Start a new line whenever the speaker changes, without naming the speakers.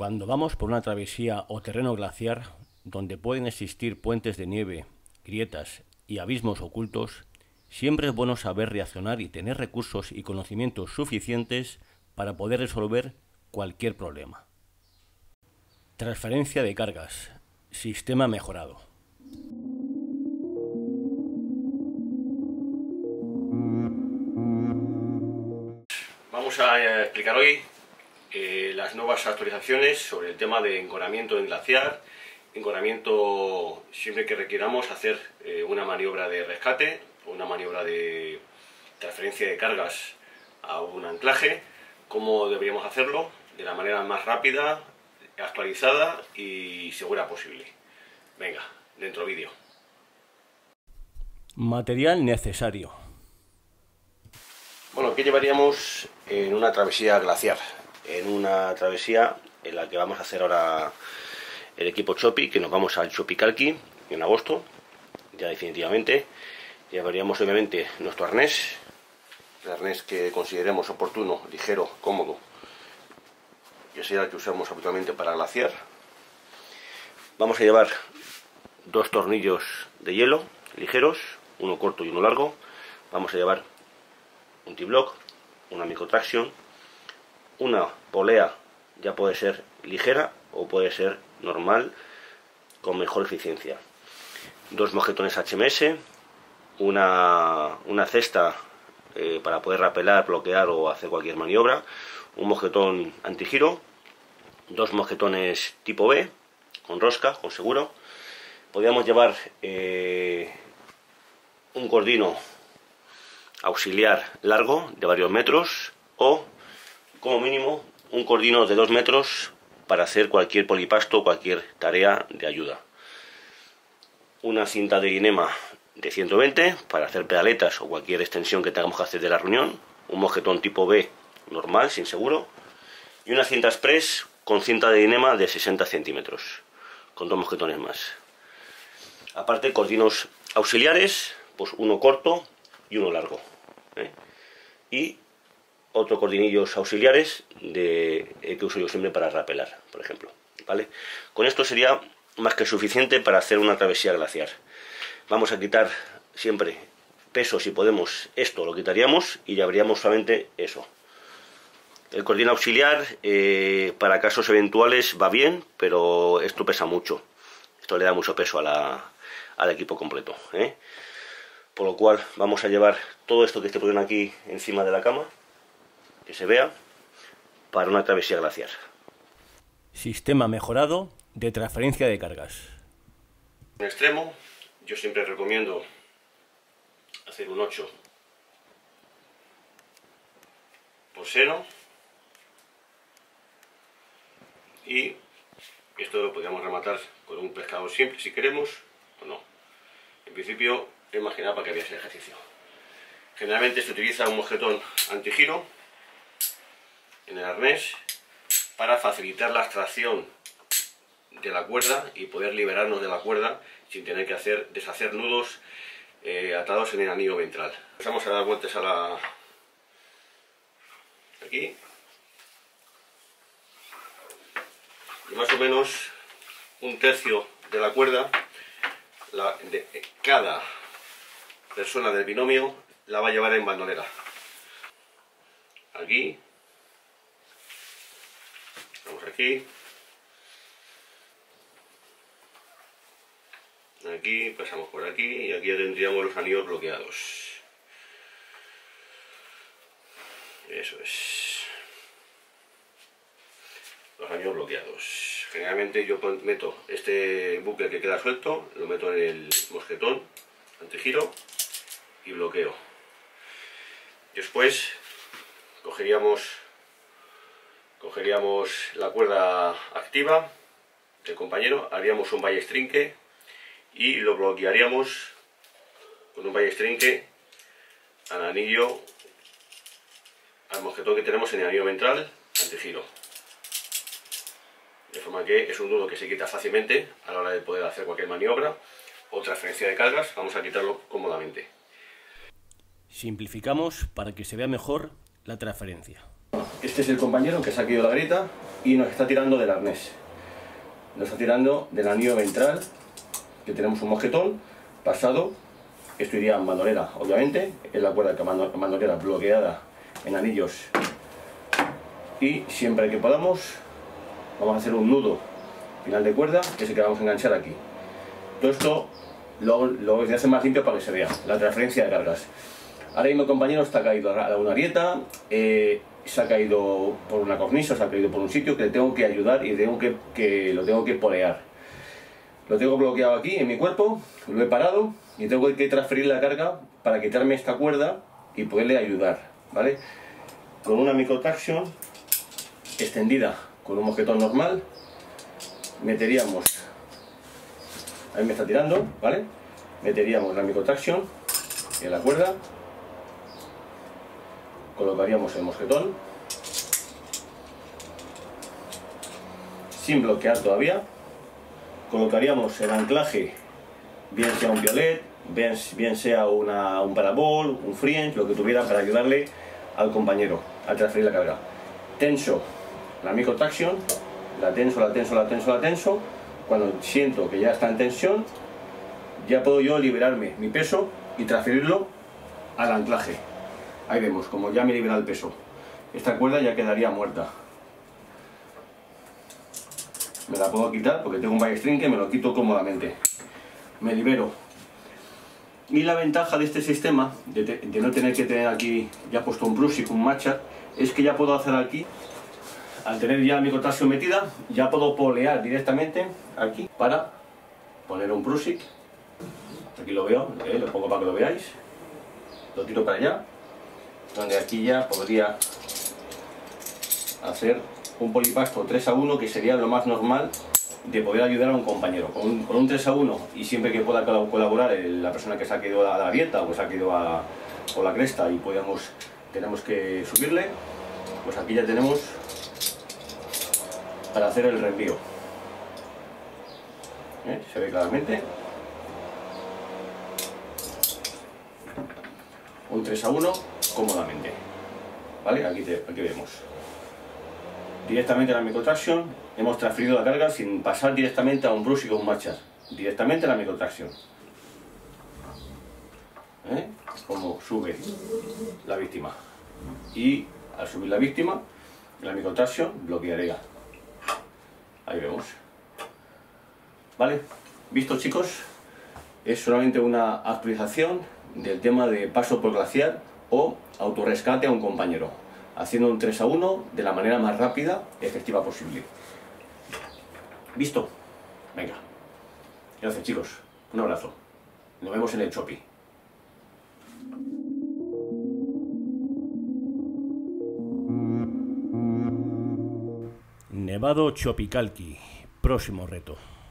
Cuando vamos por una travesía o terreno glaciar, donde pueden existir puentes de nieve, grietas y abismos ocultos, siempre es bueno saber reaccionar y tener recursos y conocimientos suficientes para poder resolver cualquier problema. Transferencia de cargas. Sistema mejorado. Vamos a explicar hoy las nuevas actualizaciones sobre el tema de enconamiento en glaciar, enconamiento siempre que requiramos hacer una maniobra de rescate o una maniobra de transferencia de cargas a un anclaje, cómo deberíamos hacerlo de la manera más rápida, actualizada y segura posible. Venga, dentro vídeo. Material necesario. Bueno, ¿qué llevaríamos en una travesía glaciar? En una travesía en la que vamos a hacer ahora el equipo Chopi, que nos vamos al Chopicalqui en agosto, ya definitivamente. Llevaríamos obviamente nuestro arnés, el arnés que consideremos oportuno, ligero, cómodo, que sea el que usamos habitualmente para glaciar. Vamos a llevar dos tornillos de hielo ligeros, uno corto y uno largo. Vamos a llevar un T-block, una microtraction, una polea, ya puede ser ligera o puede ser normal con mejor eficiencia, dos mosquetones HMS, una cesta para poder rapelar, bloquear o hacer cualquier maniobra, un mosquetón antigiro, dos mosquetones tipo B con rosca, con seguro. Podríamos llevar un cordino auxiliar largo de varios metros o como mínimo un cordino de 2 metros para hacer cualquier polipasto o cualquier tarea de ayuda. Una cinta de guinema de 120 para hacer pedaletas o cualquier extensión que tengamos que hacer de la reunión. Un mosquetón tipo B normal, sin seguro. Y una cinta express con cinta de guinema de 60 centímetros, con dos mosquetones más. Aparte, cordinos auxiliares, pues uno corto y uno largo. Y otro cordinillos auxiliares que uso yo siempre para rapelar, por ejemplo, ¿vale? Con esto sería más que suficiente para hacer una travesía glaciar. Vamos a quitar siempre peso, si podemos, esto lo quitaríamos y llevaríamos solamente eso. El cordino auxiliar para casos eventuales va bien, pero esto pesa mucho. Esto le da mucho peso al equipo completo, Por lo cual vamos a llevar todo esto que esté poniendo aquí encima de la cama, que se vea, para una travesía glaciar. Sistema mejorado de transferencia de cargas. En extremo, yo siempre recomiendo hacer un 8 por seno, y esto lo podríamos rematar con un pescador simple si queremos o no. En principio es más que nada para que veáis el ejercicio. Generalmente se utiliza un mosquetón antigiro en el arnés para facilitar la extracción de la cuerda y poder liberarnos de la cuerda sin tener que deshacer nudos atados en el anillo ventral. Empezamos a dar vueltas aquí, y más o menos un tercio de la cuerda de cada persona del binomio la va a llevar en bandolera. Aquí, vamos aquí, aquí, pasamos por aquí y aquí ya tendríamos los anillos bloqueados. Eso es. Los anillos bloqueados. Generalmente yo meto este bucle que queda suelto, lo meto en el mosquetón antigiro y bloqueo. Después cogeríamos la cuerda activa del compañero, haríamos un ballestrinque y lo bloquearíamos con un ballestrinque al anillo, al mosquetón que tenemos en el anillo ventral antigiro. De forma que es un nudo que se quita fácilmente a la hora de poder hacer cualquier maniobra o transferencia de cargas. Vamos a quitarlo cómodamente. Simplificamos para que se vea mejor la transferencia. Este es el compañero que se ha caído la grieta. y nos está tirando del arnés. Nos está tirando del anillo ventral, que tenemos un mosquetón pasado. Esto iría en bandolera, obviamente. Es la cuerda que bandolera bloqueada en anillos. Y siempre que podamos, vamos a hacer un nudo final de cuerda, que es el que vamos a enganchar aquí. Todo esto lo voy a hacer más limpio para que se vea la transferencia de cargas. Ahora mismo, compañero, está caído a una grieta, se ha caído por una cornisa, se ha caído por un sitio que le tengo que ayudar y lo tengo que polear. Lo tengo bloqueado aquí en mi cuerpo, lo he parado y tengo que transferir la carga para quitarme esta cuerda y poderle ayudar, ¿vale? Con una microtraction extendida con un mosquetón normal, meteríamos, ahí me está tirando, ¿vale? Meteríamos la microtraction en la cuerda, colocaríamos el mosquetón sin bloquear todavía, colocaríamos el anclaje, bien sea un piolet, bien sea un parabol, un friend, lo que tuviera para ayudarle al compañero a transferir la carga. Tenso la microtraction, la tenso. Cuando siento que ya está en tensión, ya puedo yo liberarme mi peso y transferirlo al anclaje. Ahí vemos como ya me libera el peso. Esta cuerda ya quedaría muerta. Me la puedo quitar porque tengo un ballestring que me lo quito cómodamente. Me libero. Y la ventaja de este sistema, de no tener que tener aquí ya puesto un brush y un matcha, es que ya puedo hacer aquí, al tener ya la microtraction metida, ya puedo polear directamente aquí para poner un brush. Aquí lo veo, lo pongo para que lo veáis. Lo tiro para allá, donde aquí ya podría hacer un polipasto 3 a 1, que sería lo más normal de poder ayudar a un compañero. Con un 3 a 1 y siempre que pueda colaborar la persona que se ha caído a la grieta o que se ha caído por la cresta y tenemos que subirle, pues aquí ya tenemos para hacer el reenvío. Se ve claramente. Un 3 a 1 cómodamente. ¿Vale? Aquí vemos. Directamente a la microtraction hemos transferido la carga sin pasar directamente a un brush y con un matchar. Directamente a la microtraction. Como sube la víctima. Y al subir la víctima, la microtraction bloquearía. Ahí vemos. ¿Vale? ¿Visto, chicos? Es solamente una actualización del tema de paso por glaciar o autorrescate a un compañero, haciendo un 3 a 1 de la manera más rápida y efectiva posible. ¿Visto? Venga. Gracias, chicos. Un abrazo. Nos vemos en el Chopi. Nevado Chopicalqui. Próximo reto.